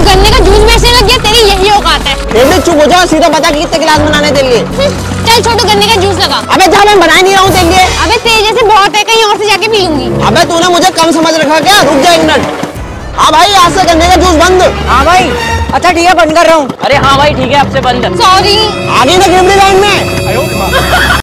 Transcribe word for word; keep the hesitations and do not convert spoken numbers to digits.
गन्ने का जूस बेचने लग गया, तेरी यही औकात है। बेबी चुप हो जाओ, सीधा बता कि कितने गिलास बनाने तेरे लिए। चल छोटू गन्ने का जूस लगा। अबे जा, मैं बना ही नहीं रहा हूँ तेरे लिए। अबे तेरे जैसे बहुत है, कहीं और से जाके पी लूंगी। अबे तूने मुझे कम समझ रखा क्या? रुक जा एक मिनट। हाँ भाई, आज से गन्ने का जूस बंद। हाँ भाई, अच्छा ठीक है, बंद कर रहा हूँ। अरे हाँ भाई ठीक है, अब से बंद। सॉरी। आगे ना गिरने लाइन में।